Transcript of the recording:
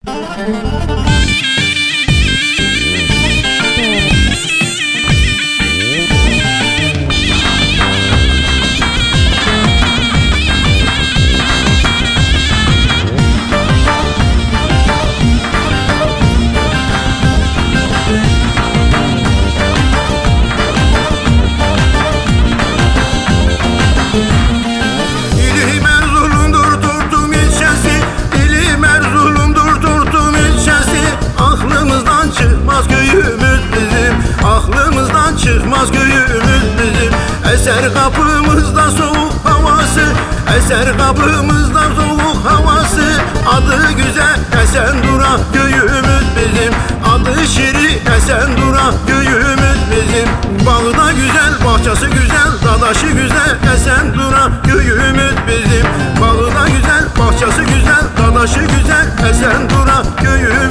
Çıkmaz köyümüz bizim. Eser kapımızda soğuk havası, eser kapımızda soğuk havası. Adı güzel Esendura köyümüz bizim. Adı şirin Esendura köyümüz bizim. Bağı da güzel, bahçesi güzel, dadaşı güzel Esendura köyümüz bizim. Bağı da güzel, bahçesi güzel, dadaşı güzel Esendura köyümüz.